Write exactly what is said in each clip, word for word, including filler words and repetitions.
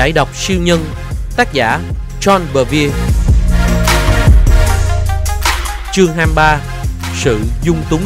Giải độc siêu nhân, tác giả John Bevere. Chương hai mươi ba. Sự dung túng.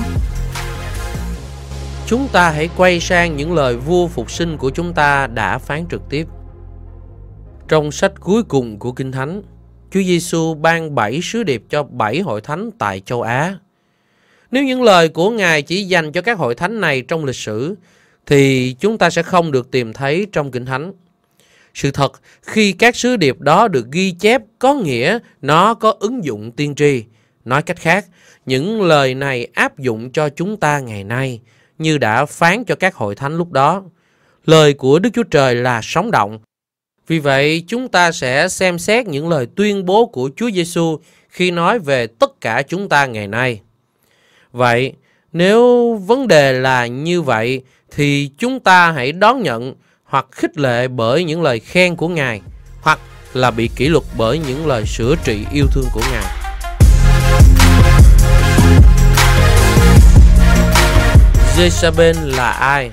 Chúng ta hãy quay sang những lời vua phục sinh của chúng ta đã phán trực tiếp. Trong sách cuối cùng của Kinh Thánh, Chúa Giêsu ban bảy sứ điệp cho bảy hội thánh tại châu Á. Nếu những lời của Ngài chỉ dành cho các hội thánh này trong lịch sử, thì chúng ta sẽ không được tìm thấy trong Kinh Thánh. Sự thật, khi các sứ điệp đó được ghi chép, có nghĩa nó có ứng dụng tiên tri. Nói cách khác, những lời này áp dụng cho chúng ta ngày nay, như đã phán cho các hội thánh lúc đó. Lời của Đức Chúa Trời là sống động. Vì vậy, chúng ta sẽ xem xét những lời tuyên bố của Chúa Giêsu khi nói về tất cả chúng ta ngày nay. Vậy, nếu vấn đề là như vậy, thì chúng ta hãy đón nhận hoặc khích lệ bởi những lời khen của Ngài, hoặc là bị kỷ luật bởi những lời sửa trị yêu thương của Ngài. Jezabel là ai?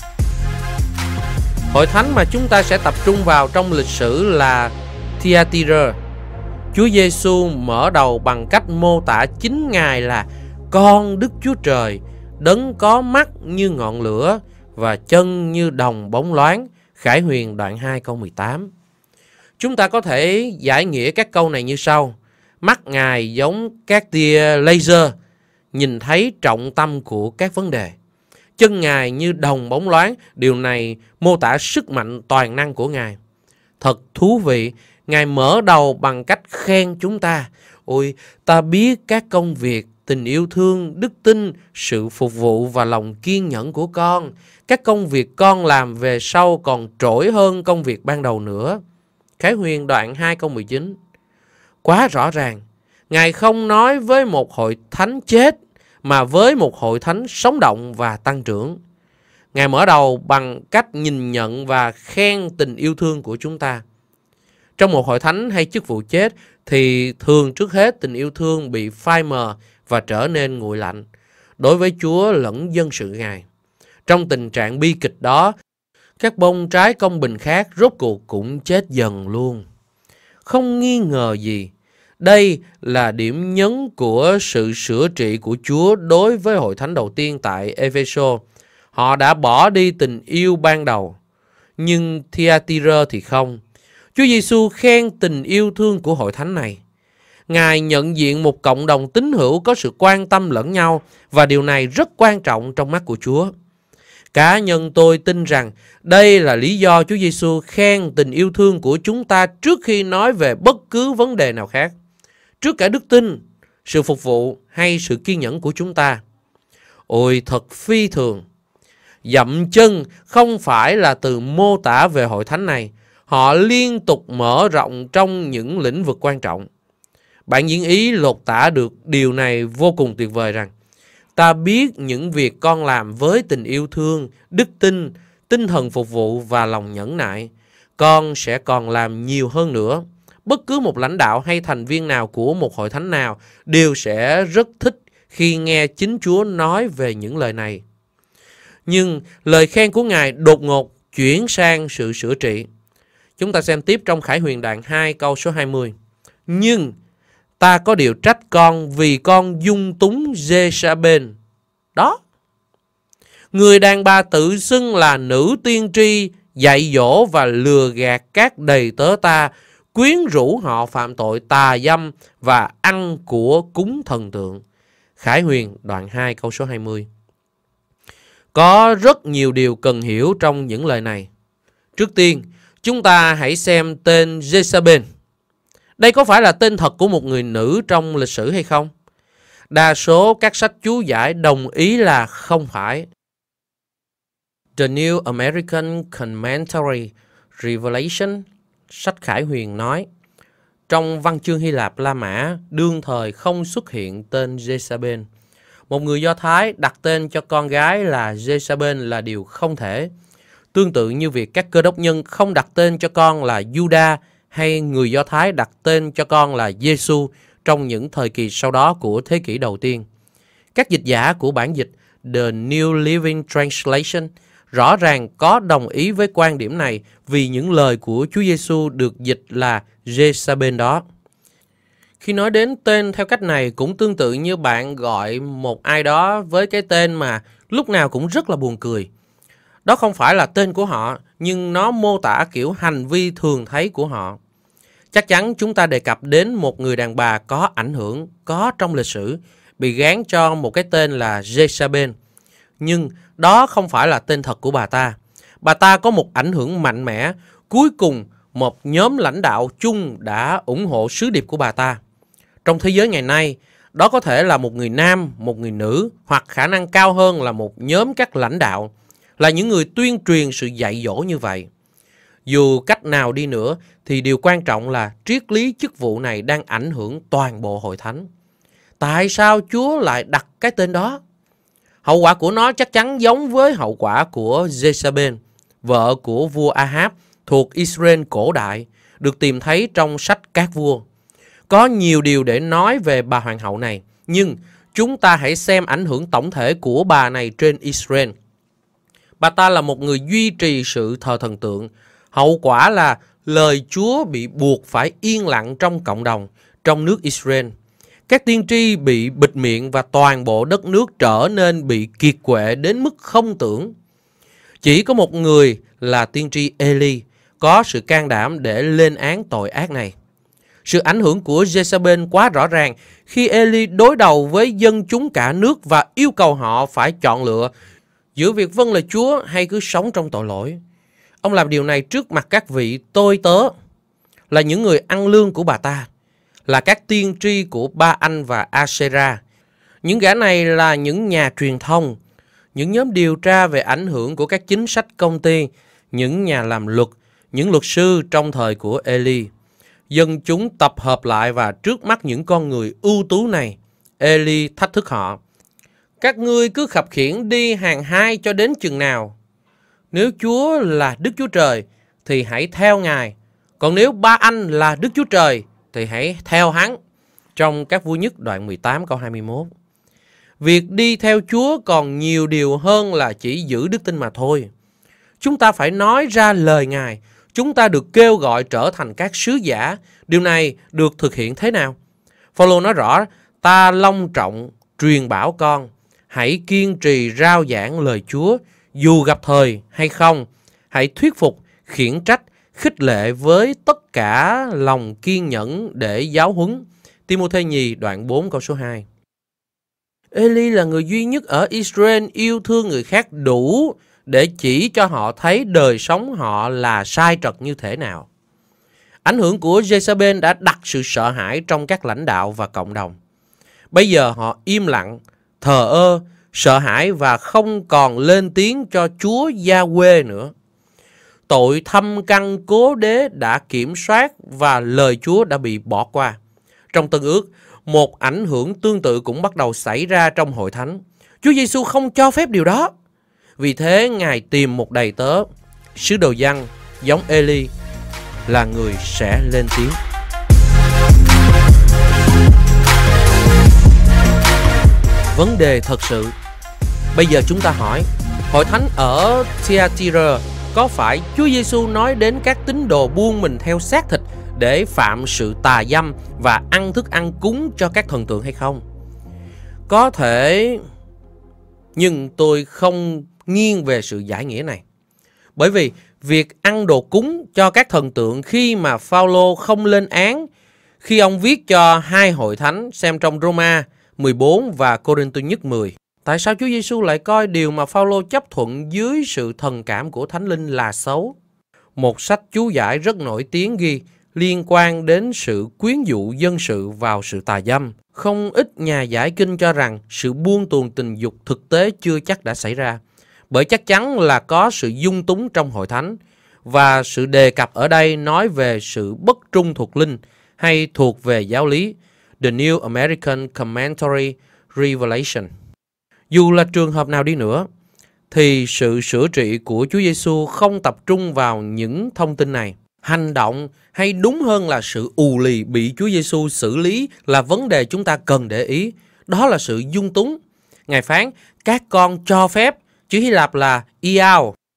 Hội thánh mà chúng ta sẽ tập trung vào trong lịch sử là Thyatira. Chúa Giêsu mở đầu bằng cách mô tả chính Ngài là con Đức Chúa Trời, đấng có mắt như ngọn lửa và chân như đồng bóng loáng. Khải Huyền đoạn hai câu mười tám. Chúng ta có thể giải nghĩa các câu này như sau. Mắt Ngài giống các tia laser, nhìn thấy trọng tâm của các vấn đề. Chân Ngài như đồng bóng loáng, điều này mô tả sức mạnh toàn năng của Ngài. Thật thú vị, Ngài mở đầu bằng cách khen chúng ta. Ôi, ta biết các công việc, tình yêu thương, đức tin, sự phục vụ và lòng kiên nhẫn của con. Các công việc con làm về sau còn trỗi hơn công việc ban đầu nữa. Khải Huyền đoạn hai câu mười chín. Quá rõ ràng, Ngài không nói với một hội thánh chết, mà với một hội thánh sống động và tăng trưởng. Ngài mở đầu bằng cách nhìn nhận và khen tình yêu thương của chúng ta. Trong một hội thánh hay chức vụ chết, thì thường trước hết tình yêu thương bị phai mờ và trở nên nguội lạnh đối với Chúa lẫn dân sự Ngài. Trong tình trạng bi kịch đó, các bông trái công bình khác rốt cuộc cũng chết dần luôn. Không nghi ngờ gì, đây là điểm nhấn của sự sửa trị của Chúa đối với hội thánh đầu tiên tại Ephesos. Họ đã bỏ đi tình yêu ban đầu, nhưng Thyatira thì không. Chúa Giêsu khen tình yêu thương của hội thánh này. Ngài nhận diện một cộng đồng tín hữu có sự quan tâm lẫn nhau, và điều này rất quan trọng trong mắt của Chúa. Cá nhân tôi tin rằng đây là lý do Chúa Giêsu khen tình yêu thương của chúng ta trước khi nói về bất cứ vấn đề nào khác. Trước cả đức tin, sự phục vụ hay sự kiên nhẫn của chúng ta. Ôi thật phi thường. Dậm chân không phải là từ mô tả về hội thánh này. Họ liên tục mở rộng trong những lĩnh vực quan trọng. Bản diễn ý lột tả được điều này vô cùng tuyệt vời rằng: ta biết những việc con làm với tình yêu thương, đức tin, tinh thần phục vụ và lòng nhẫn nại. Con sẽ còn làm nhiều hơn nữa. Bất cứ một lãnh đạo hay thành viên nào của một hội thánh nào đều sẽ rất thích khi nghe chính Chúa nói về những lời này. Nhưng lời khen của Ngài đột ngột chuyển sang sự sửa trị. Chúng ta xem tiếp trong Khải Huyền đoạn hai câu số hai mươi. Nhưng ta có điều trách con vì con dung túng Jezabel. Đó. Người đàn bà tự xưng là nữ tiên tri, dạy dỗ và lừa gạt các đầy tớ ta, quyến rũ họ phạm tội tà dâm và ăn của cúng thần tượng. Khải Huyền đoạn hai câu số hai mươi. Có rất nhiều điều cần hiểu trong những lời này. Trước tiên, chúng ta hãy xem tên Jezabel. Đây có phải là tên thật của một người nữ trong lịch sử hay không? Đa số các sách chú giải đồng ý là không phải. The New American Commentary Revelation, sách Khải Huyền nói, trong văn chương Hy Lạp La Mã đương thời không xuất hiện tên Jezabel. Một người Do Thái đặt tên cho con gái là Jezabel là điều không thể. Tương tự như việc các Cơ Đốc nhân không đặt tên cho con là Juda, hay người Do Thái đặt tên cho con là Giêsu trong những thời kỳ sau đó của thế kỷ đầu tiên. Các dịch giả của bản dịch The New Living Translation rõ ràng có đồng ý với quan điểm này vì những lời của Chúa Giêsu được dịch là Jezabel đó. Khi nói đến tên theo cách này cũng tương tự như bạn gọi một ai đó với cái tên mà lúc nào cũng rất là buồn cười. Đó không phải là tên của họ, nhưng nó mô tả kiểu hành vi thường thấy của họ. Chắc chắn chúng ta đề cập đến một người đàn bà có ảnh hưởng, có trong lịch sử, bị gán cho một cái tên là Jezabel. Nhưng đó không phải là tên thật của bà ta. Bà ta có một ảnh hưởng mạnh mẽ. Cuối cùng, một nhóm lãnh đạo chung đã ủng hộ sứ điệp của bà ta. Trong thế giới ngày nay, đó có thể là một người nam, một người nữ, hoặc khả năng cao hơn là một nhóm các lãnh đạo, là những người tuyên truyền sự dạy dỗ như vậy. Dù cách nào đi nữa, thì điều quan trọng là triết lý chức vụ này đang ảnh hưởng toàn bộ hội thánh. Tại sao Chúa lại đặt cái tên đó? Hậu quả của nó chắc chắn giống với hậu quả của Jezabel, vợ của vua Ahab thuộc Israel cổ đại, được tìm thấy trong sách Các Vua. Có nhiều điều để nói về bà hoàng hậu này, nhưng chúng ta hãy xem ảnh hưởng tổng thể của bà này trên Israel. Bà ta là một người duy trì sự thờ thần tượng. Hậu quả là lời Chúa bị buộc phải yên lặng trong cộng đồng, trong nước Israel. Các tiên tri bị bịt miệng và toàn bộ đất nước trở nên bị kiệt quệ đến mức không tưởng. Chỉ có một người là tiên tri Eli có sự can đảm để lên án tội ác này. Sự ảnh hưởng của Jezabel quá rõ ràng khi Eli đối đầu với dân chúng cả nước và yêu cầu họ phải chọn lựa giữa việc vâng lời Chúa hay cứ sống trong tội lỗi. Ông làm điều này trước mặt các vị tôi tớ, là những người ăn lương của bà ta, là các tiên tri của Ba-anh và Asera. Những gã này là những nhà truyền thông, những nhóm điều tra về ảnh hưởng của các chính sách công ty, những nhà làm luật, những luật sư trong thời của Eli. Dân chúng tập hợp lại và trước mắt những con người ưu tú này, Eli thách thức họ. Các ngươi cứ khập khiễng đi hàng hai cho đến chừng nào? Nếu Chúa là Đức Chúa Trời thì hãy theo Ngài. Còn nếu Ba-anh là Đức Chúa Trời thì hãy theo hắn. Trong Các Vua Nhất đoạn mười tám câu hai mươi mốt. Việc đi theo Chúa còn nhiều điều hơn là chỉ giữ đức tin mà thôi. Chúng ta phải nói ra lời Ngài. Chúng ta được kêu gọi trở thành các sứ giả. Điều này được thực hiện thế nào? Phao-lô nói rõ, ta long trọng truyền bảo con, hãy kiên trì rao giảng lời Chúa, dù gặp thời hay không. Hãy thuyết phục, khiển trách, khích lệ với tất cả lòng kiên nhẫn để giáo huấn. Ti-mô-thê nhì đoạn bốn câu số hai. Eli là người duy nhất ở Israel yêu thương người khác đủ để chỉ cho họ thấy đời sống họ là sai trật như thế nào. Ảnh hưởng của Jezabel đã đặt sự sợ hãi trong các lãnh đạo và cộng đồng. Bây giờ họ im lặng, thờ ơ, sợ hãi và không còn lên tiếng cho Chúa Gia-quê nữa. Tội thâm căn cố đế đã kiểm soát và lời Chúa đã bị bỏ qua. Trong Tân Ước, một ảnh hưởng tương tự cũng bắt đầu xảy ra trong hội thánh. Chúa Giêsu không cho phép điều đó. Vì thế, Ngài tìm một đầy tớ, sứ đồ Giăng, giống Eli, là người sẽ lên tiếng. Vấn đề thật sự. Bây giờ chúng ta hỏi, hội thánh ở Thyatira có phải Chúa Giêsu nói đến các tín đồ buông mình theo xác thịt để phạm sự tà dâm và ăn thức ăn cúng cho các thần tượng hay không? Có thể, nhưng tôi không nghiêng về sự giải nghĩa này. Bởi vì việc ăn đồ cúng cho các thần tượng khi mà Phao-lô không lên án, khi ông viết cho hai hội thánh xem trong Roma mười bốn và Cô-rinh-tô nhất mười. Tại sao Chúa Giêsu lại coi điều mà Phao-lô chấp thuận dưới sự thần cảm của Thánh Linh là xấu? Một sách chú giải rất nổi tiếng ghi liên quan đến sự quyến dụ dân sự vào sự tà dâm. Không ít nhà giải kinh cho rằng sự buông tuồng tình dục thực tế chưa chắc đã xảy ra, bởi chắc chắn là có sự dung túng trong hội thánh, và sự đề cập ở đây nói về sự bất trung thuộc linh hay thuộc về giáo lý. The New American Commentary Revelation. Dù là trường hợp nào đi nữa, thì sự sửa trị của Chúa Giêsu không tập trung vào những thông tin này. Hành động, hay đúng hơn là sự ù lì bị Chúa Giêsu xử lý là vấn đề chúng ta cần để ý. Đó là sự dung túng. Ngài phán, các con cho phép, chữ Hy Lạp là iao,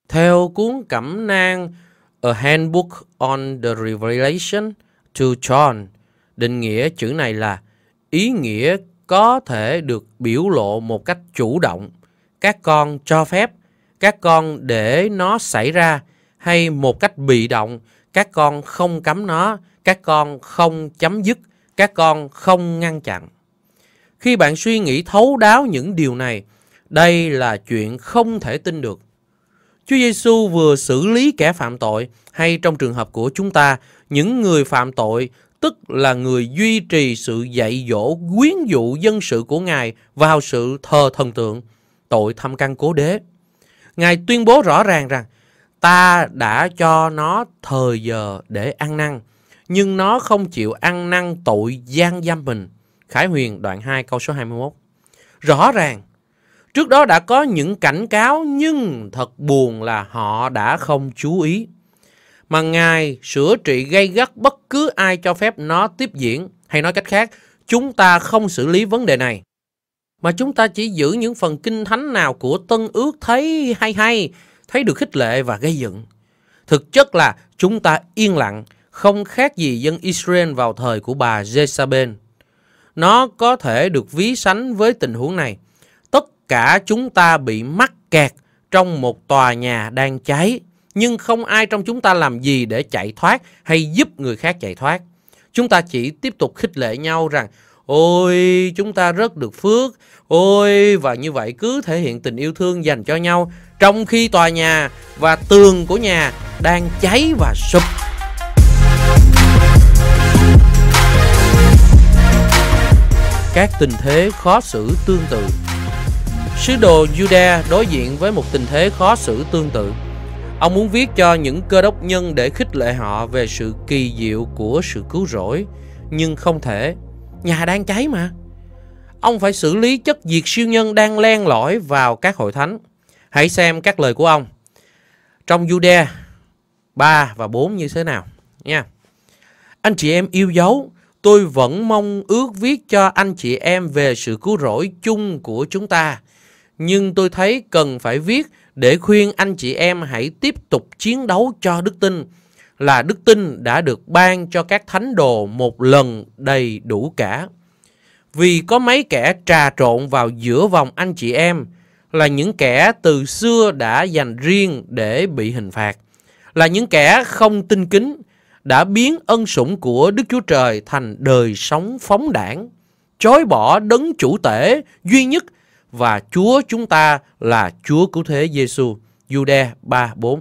Theo cuốn cẩm nang A Handbook on the Revelation to John, định nghĩa chữ này là ý nghĩa có thể được biểu lộ một cách chủ động, các con cho phép, các con để nó xảy ra, hay một cách bị động, các con không cấm nó, các con không chấm dứt, các con không ngăn chặn. Khi bạn suy nghĩ thấu đáo những điều này, đây là chuyện không thể tin được. Chúa Giêsu vừa xử lý kẻ phạm tội, hay trong trường hợp của chúng ta, những người phạm tội, tức là người duy trì sự dạy dỗ quyến dụ dân sự của Ngài vào sự thờ thần tượng, tội thâm căn cố đế. Ngài tuyên bố rõ ràng rằng ta đã cho nó thời giờ để ăn năn, nhưng nó không chịu ăn năn tội gian dâm mình. Khải Huyền đoạn hai câu số hai mươi mốt. Rõ ràng, trước đó đã có những cảnh cáo, nhưng thật buồn là họ đã không chú ý. Mà Ngài sửa trị gay gắt bất cứ ai cho phép nó tiếp diễn. Hay nói cách khác, chúng ta không xử lý vấn đề này, mà chúng ta chỉ giữ những phần kinh thánh nào của Tân Ước thấy hay hay, thấy được khích lệ và gây dựng. Thực chất là chúng ta yên lặng, không khác gì dân Israel vào thời của bà Jezabel. Nó có thể được ví sánh với tình huống này. Tất cả chúng ta bị mắc kẹt trong một tòa nhà đang cháy, nhưng không ai trong chúng ta làm gì để chạy thoát hay giúp người khác chạy thoát. Chúng ta chỉ tiếp tục khích lệ nhau rằng ôi chúng ta rất được phước, ôi và như vậy cứ thể hiện tình yêu thương dành cho nhau, trong khi tòa nhà và tường của nhà đang cháy và sụp. Các tình thế khó xử tương tự. Sứ đồ Juda đối diện với một tình thế khó xử tương tự. Ông muốn viết cho những cơ đốc nhân để khích lệ họ về sự kỳ diệu của sự cứu rỗi, nhưng không thể. Nhà đang cháy mà. Ông phải xử lý chất diệt siêu nhân đang len lỏi vào các hội thánh. Hãy xem các lời của ông trong Juda ba và bốn như thế nào nha. Anh chị em yêu dấu, tôi vẫn mong ước viết cho anh chị em về sự cứu rỗi chung của chúng ta, nhưng tôi thấy cần phải viết để khuyên anh chị em hãy tiếp tục chiến đấu cho đức tin, là đức tin đã được ban cho các thánh đồ một lần đầy đủ cả. Vì có mấy kẻ trà trộn vào giữa vòng anh chị em, là những kẻ từ xưa đã dành riêng để bị hình phạt, là những kẻ không tin kính, đã biến ân sủng của Đức Chúa Trời thành đời sống phóng đảng, chối bỏ đấng chủ tể duy nhất và Chúa chúng ta là Chúa cứu thế Giêsu. Juda ba bốn.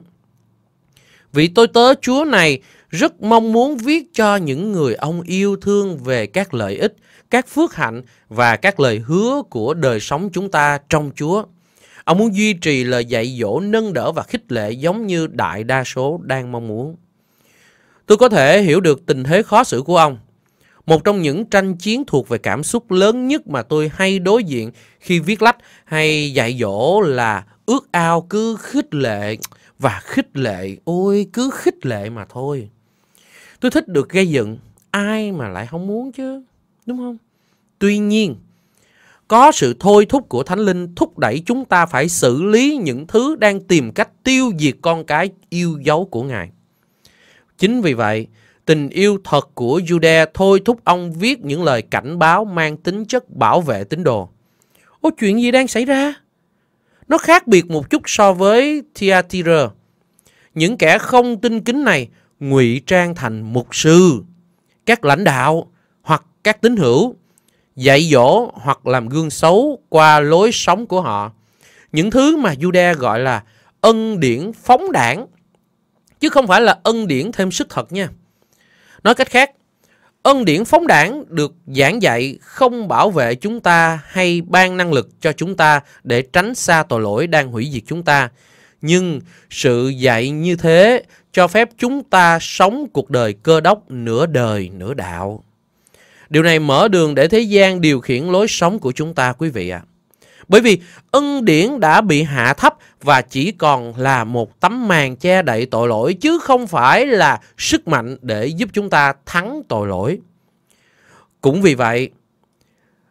Vì tôi tớ Chúa này rất mong muốn viết cho những người ông yêu thương về các lợi ích, các phước hạnh và các lời hứa của đời sống chúng ta trong Chúa. Ông muốn duy trì lời dạy dỗ, nâng đỡ và khích lệ giống như đại đa số đang mong muốn. Tôi có thể hiểu được tình thế khó xử của ông. Một trong những tranh chiến thuộc về cảm xúc lớn nhất mà tôi hay đối diện khi viết lách hay dạy dỗ là ước ao cứ khích lệ và khích lệ, ôi cứ khích lệ mà thôi. Tôi thích được gây dựng, ai mà lại không muốn chứ, đúng không? Tuy nhiên, có sự thôi thúc của Thánh Linh thúc đẩy chúng ta phải xử lý những thứ đang tìm cách tiêu diệt con cái yêu dấu của Ngài. Chính vì vậy, tình yêu thật của Juda thôi thúc ông viết những lời cảnh báo mang tính chất bảo vệ tín đồ. Ôi, chuyện gì đang xảy ra? Nó khác biệt một chút so với Thyatira. Những kẻ không tin kính này ngụy trang thành mục sư, các lãnh đạo hoặc các tín hữu, dạy dỗ hoặc làm gương xấu qua lối sống của họ. Những thứ mà Juda gọi là ân điển phóng đảng, chứ không phải là ân điển thêm sức thật nha. Nói cách khác, ân điển phóng đảng được giảng dạy không bảo vệ chúng ta hay ban năng lực cho chúng ta để tránh xa tội lỗi đang hủy diệt chúng ta. Nhưng sự dạy như thế cho phép chúng ta sống cuộc đời cơ đốc nửa đời nửa đạo. Điều này mở đường để thế gian điều khiển lối sống của chúng ta, quý vị ạ. À. Bởi vì ân điển đã bị hạ thấp và chỉ còn là một tấm màn che đậy tội lỗi, chứ không phải là sức mạnh để giúp chúng ta thắng tội lỗi. Cũng vì vậy,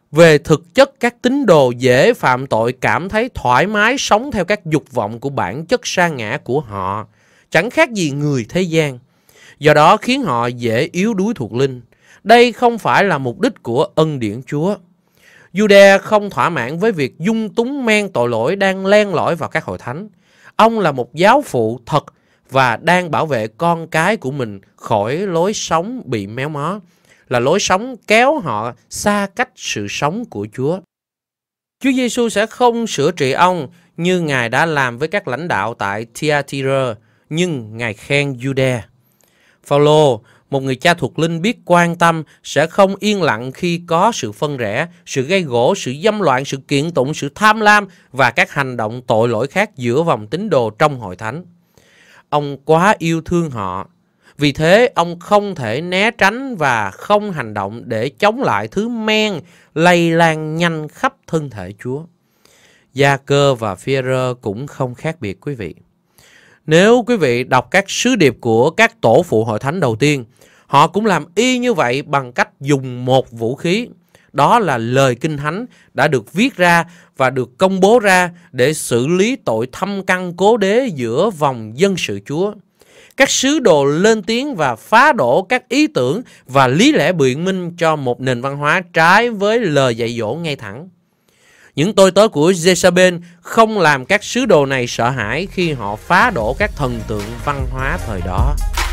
Về thực chất, các tín đồ dễ phạm tội cảm thấy thoải mái sống theo các dục vọng của bản chất sa ngã của họ, chẳng khác gì người thế gian. Do đó khiến họ dễ yếu đuối thuộc linh. Đây không phải là mục đích của ân điển Chúa. Jude không thỏa mãn với việc dung túng men tội lỗi đang len lỏi vào các hội thánh. Ông là một giáo phụ thật và đang bảo vệ con cái của mình khỏi lối sống bị méo mó, là lối sống kéo họ xa cách sự sống của Chúa. Chúa Giêsu sẽ không sửa trị ông như Ngài đã làm với các lãnh đạo tại Thyatira, nhưng Ngài khen Jude. Phao-lô, một người cha thuộc linh biết quan tâm, sẽ không yên lặng khi có sự phân rẽ, sự gây gổ, sự dâm loạn, sự kiện tụng, sự tham lam và các hành động tội lỗi khác giữa vòng tín đồ trong hội thánh. Ông quá yêu thương họ. Vì thế, ông không thể né tránh và không hành động để chống lại thứ men lây lan nhanh khắp thân thể Chúa. Gia-cơ và Phi-e-rơ cũng không khác biệt quý vị. Nếu quý vị đọc các sứ điệp của các tổ phụ hội thánh đầu tiên, họ cũng làm y như vậy bằng cách dùng một vũ khí. Đó là lời Kinh Thánh đã được viết ra và được công bố ra để xử lý tội thâm căn cố đế giữa vòng dân sự Chúa. Các sứ đồ lên tiếng và phá đổ các ý tưởng và lý lẽ biện minh cho một nền văn hóa trái với lời dạy dỗ ngay thẳng. Những tôi tớ của Jezabel không làm các sứ đồ này sợ hãi khi họ phá đổ các thần tượng văn hóa thời đó.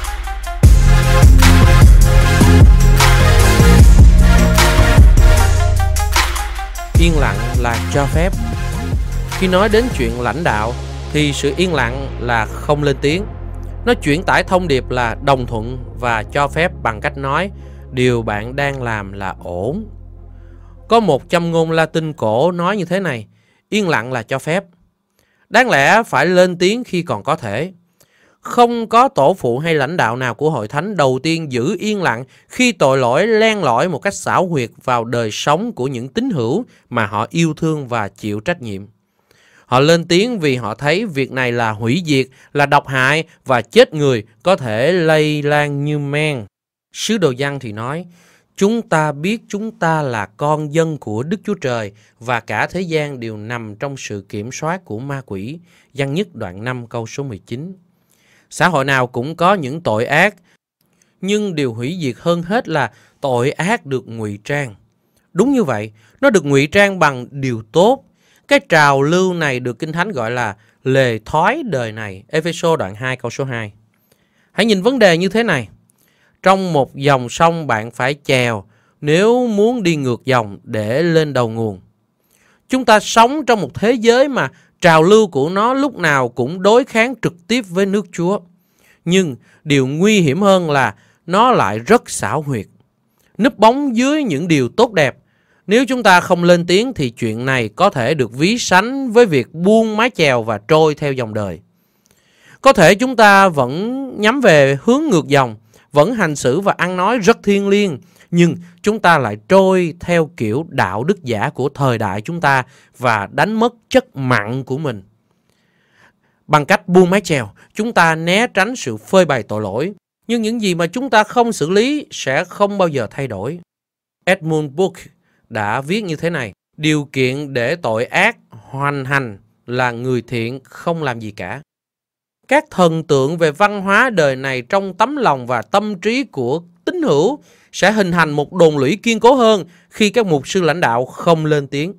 Yên lặng là cho phép. Khi nói đến chuyện lãnh đạo thì sự yên lặng là không lên tiếng. Nó chuyển tải thông điệp là đồng thuận và cho phép bằng cách nói điều bạn đang làm là ổn. Có một châm ngôn Latin cổ nói như thế này: yên lặng là cho phép. Đáng lẽ phải lên tiếng khi còn có thể. Không có tổ phụ hay lãnh đạo nào của hội thánh đầu tiên giữ yên lặng khi tội lỗi len lỏi một cách xảo quyệt vào đời sống của những tín hữu mà họ yêu thương và chịu trách nhiệm. Họ lên tiếng vì họ thấy việc này là hủy diệt, là độc hại và chết người, có thể lây lan như men. Sứ đồ Giăng thì nói: chúng ta biết chúng ta là con dân của Đức Chúa Trời và cả thế gian đều nằm trong sự kiểm soát của ma quỷ. Giăng nhất đoạn năm câu số mười chín. Xã hội nào cũng có những tội ác, nhưng điều hủy diệt hơn hết là tội ác được ngụy trang. Đúng như vậy, nó được ngụy trang bằng điều tốt. Cái trào lưu này được Kinh Thánh gọi là lề thói đời này. Ê-phê-sô đoạn hai câu số hai. Hãy nhìn vấn đề như thế này. Trong một dòng sông bạn phải chèo nếu muốn đi ngược dòng để lên đầu nguồn. Chúng ta sống trong một thế giới mà trào lưu của nó lúc nào cũng đối kháng trực tiếp với nước Chúa. Nhưng điều nguy hiểm hơn là nó lại rất xảo huyệt, núp bóng dưới những điều tốt đẹp. Nếu chúng ta không lên tiếng thì chuyện này có thể được ví sánh với việc buông mái chèo và trôi theo dòng đời. Có thể chúng ta vẫn nhắm về hướng ngược dòng, vẫn hành xử và ăn nói rất thiêng liêng, nhưng chúng ta lại trôi theo kiểu đạo đức giả của thời đại chúng ta và đánh mất chất mặn của mình. Bằng cách buông mái chèo, chúng ta né tránh sự phơi bày tội lỗi, nhưng những gì mà chúng ta không xử lý sẽ không bao giờ thay đổi. Edmund Burke đã viết như thế này: điều kiện để tội ác hoành hành là người thiện không làm gì cả. Các thần tượng về văn hóa đời này trong tấm lòng và tâm trí của tín hữu sẽ hình thành một đồn lũy kiên cố hơn khi các mục sư lãnh đạo không lên tiếng.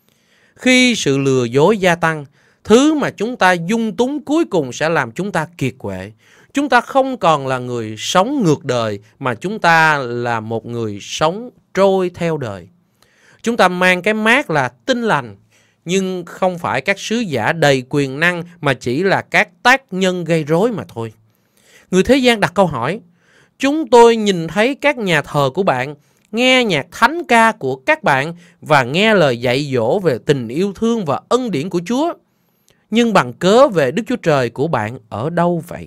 Khi sự lừa dối gia tăng, thứ mà chúng ta dung túng cuối cùng sẽ làm chúng ta kiệt quệ. Chúng ta không còn là người sống ngược đời, mà chúng ta là một người sống trôi theo đời. Chúng ta mang cái mác là tin lành, nhưng không phải các sứ giả đầy quyền năng mà chỉ là các tác nhân gây rối mà thôi. Người thế gian đặt câu hỏi: chúng tôi nhìn thấy các nhà thờ của bạn, nghe nhạc thánh ca của các bạn và nghe lời dạy dỗ về tình yêu thương và ân điển của Chúa. Nhưng bằng cớ về Đức Chúa Trời của bạn ở đâu vậy?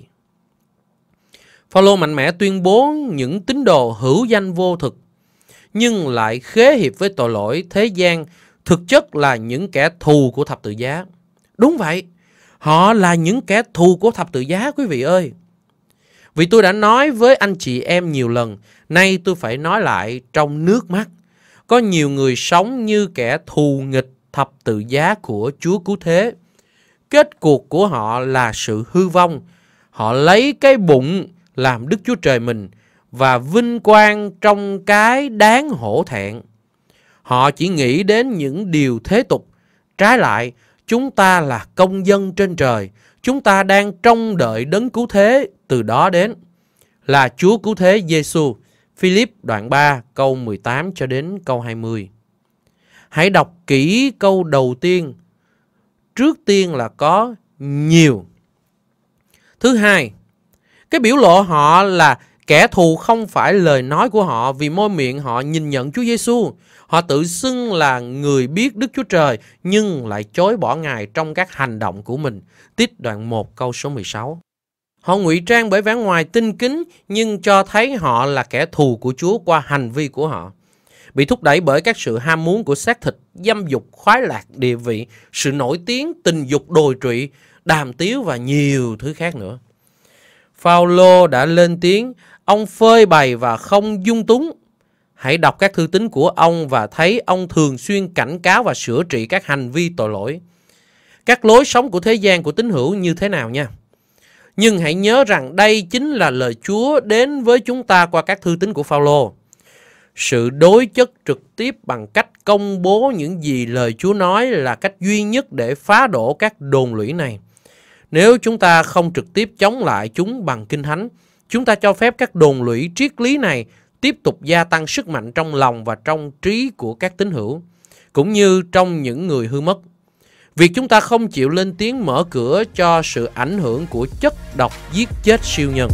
Phao-lô mạnh mẽ tuyên bố những tín đồ hữu danh vô thực, nhưng lại khế hiệp với tội lỗi thế gian, thực chất là những kẻ thù của thập tự giá. Đúng vậy, họ là những kẻ thù của thập tự giá quý vị ơi. Vì tôi đã nói với anh chị em nhiều lần, nay tôi phải nói lại trong nước mắt. Có nhiều người sống như kẻ thù nghịch thập tự giá của Chúa Cứu Thế. Kết cuộc của họ là sự hư vong. Họ lấy cái bụng làm Đức Chúa Trời mình và vinh quang trong cái đáng hổ thẹn. Họ chỉ nghĩ đến những điều thế tục. Trái lại, chúng ta là công dân trên trời. Chúng ta đang trông đợi đấng cứu thế từ đó đến, là Chúa Cứu Thế Giêsu. Philip đoạn ba câu mười tám cho đến câu hai mươi. Hãy đọc kỹ câu đầu tiên. Trước tiên là có nhiều. Thứ hai, cái biểu lộ họ là kẻ thù không phải lời nói của họ, vì môi miệng họ nhìn nhận Chúa Giêsu. Họ tự xưng là người biết Đức Chúa Trời nhưng lại chối bỏ Ngài trong các hành động của mình. Tít đoạn một câu số mười sáu. Họ ngụy trang bởi vẻ ngoài tinh kính nhưng cho thấy họ là kẻ thù của Chúa qua hành vi của họ. Bị thúc đẩy bởi các sự ham muốn của xác thịt, dâm dục, khoái lạc, địa vị, sự nổi tiếng, tình dục đồi trụy, đàm tiếu và nhiều thứ khác nữa. Phao-lô đã lên tiếng, ông phơi bày và không dung túng. Hãy đọc các thư tín của ông và thấy ông thường xuyên cảnh cáo và sửa trị các hành vi tội lỗi, các lối sống của thế gian của tín hữu như thế nào nha. Nhưng hãy nhớ rằng đây chính là lời Chúa đến với chúng ta qua các thư tín của Phao-lô. Sự đối chất trực tiếp bằng cách công bố những gì lời Chúa nói là cách duy nhất để phá đổ các đồn lũy này. Nếu chúng ta không trực tiếp chống lại chúng bằng Kinh Thánh, chúng ta cho phép các đồn lũy triết lý này tiếp tục gia tăng sức mạnh trong lòng và trong trí của các tín hữu, cũng như trong những người hư mất. Việc chúng ta không chịu lên tiếng mở cửa cho sự ảnh hưởng của chất độc giết chết siêu nhân.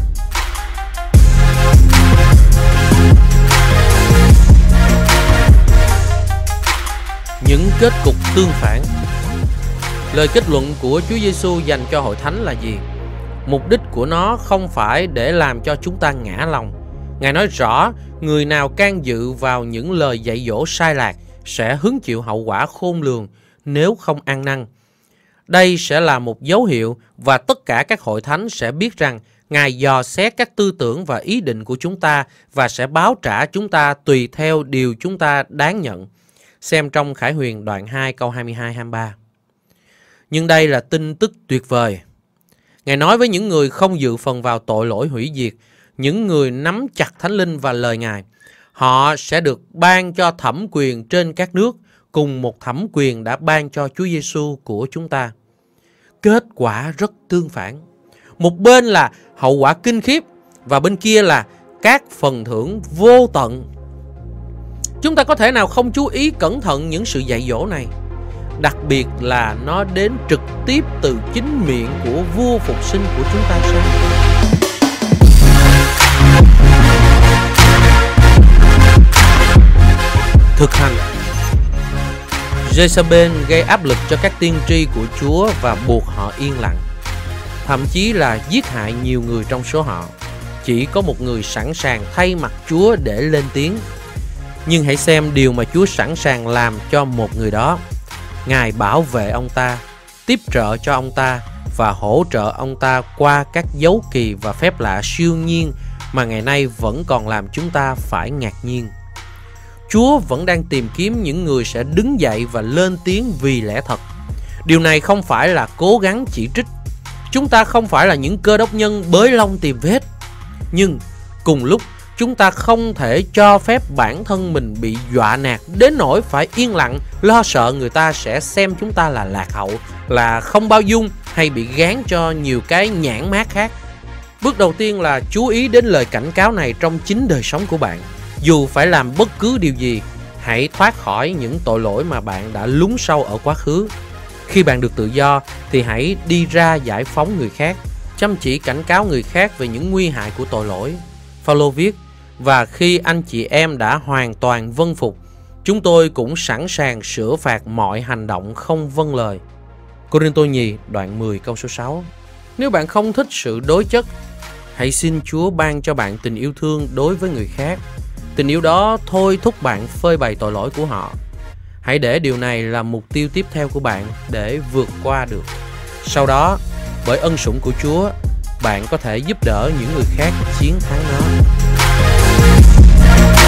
Những kết cục tương phản. Lời kết luận của Chúa Giêsu dành cho hội thánh là gì? Mục đích của nó không phải để làm cho chúng ta ngã lòng. Ngài nói rõ, người nào can dự vào những lời dạy dỗ sai lạc sẽ hứng chịu hậu quả khôn lường nếu không ăn năn. Đây sẽ là một dấu hiệu và tất cả các hội thánh sẽ biết rằng Ngài dò xét các tư tưởng và ý định của chúng ta và sẽ báo trả chúng ta tùy theo điều chúng ta đáng nhận. Xem trong Khải Huyền đoạn hai câu hai mươi hai hai mươi ba. Nhưng đây là tin tức tuyệt vời. Ngài nói với những người không dự phần vào tội lỗi hủy diệt, những người nắm chặt Thánh Linh và lời Ngài, họ sẽ được ban cho thẩm quyền trên các nước, cùng một thẩm quyền đã ban cho Chúa Giêsu của chúng ta. Kết quả rất tương phản. Một bên là hậu quả kinh khiếp và bên kia là các phần thưởng vô tận. Chúng ta có thể nào không chú ý cẩn thận những sự dạy dỗ này, đặc biệt là nó đến trực tiếp từ chính miệng của vua phục sinh của chúng ta sao? Thực hành. Jezebel gây áp lực cho các tiên tri của Chúa và buộc họ yên lặng, thậm chí là giết hại nhiều người trong số họ. Chỉ có một người sẵn sàng thay mặt Chúa để lên tiếng. Nhưng hãy xem điều mà Chúa sẵn sàng làm cho một người đó. Ngài bảo vệ ông ta, tiếp trợ cho ông ta và hỗ trợ ông ta qua các dấu kỳ và phép lạ siêu nhiên mà ngày nay vẫn còn làm chúng ta phải ngạc nhiên. Chúa vẫn đang tìm kiếm những người sẽ đứng dậy và lên tiếng vì lẽ thật. Điều này không phải là cố gắng chỉ trích. Chúng ta không phải là những cơ đốc nhân bới lông tìm vết. Nhưng cùng lúc, chúng ta không thể cho phép bản thân mình bị dọa nạt đến nỗi phải yên lặng, lo sợ người ta sẽ xem chúng ta là lạc hậu, là không bao dung hay bị gán cho nhiều cái nhãn mác khác. Bước đầu tiên là chú ý đến lời cảnh cáo này trong chính đời sống của bạn. Dù phải làm bất cứ điều gì, hãy thoát khỏi những tội lỗi mà bạn đã lún sâu ở quá khứ. Khi bạn được tự do thì hãy đi ra giải phóng người khác, chăm chỉ cảnh cáo người khác về những nguy hại của tội lỗi. Phao-lô viết, và khi anh chị em đã hoàn toàn vâng phục, chúng tôi cũng sẵn sàng sửa phạt mọi hành động không vâng lời. Cô-rinh-tô nhì đoạn mười câu số sáu. Nếu bạn không thích sự đối chất, hãy xin Chúa ban cho bạn tình yêu thương đối với người khác. Tình yêu đó thôi thúc bạn phơi bày tội lỗi của họ. Hãy để điều này là mục tiêu tiếp theo của bạn để vượt qua được. Sau đó, bởi ân sủng của Chúa, bạn có thể giúp đỡ những người khác chiến thắng nó.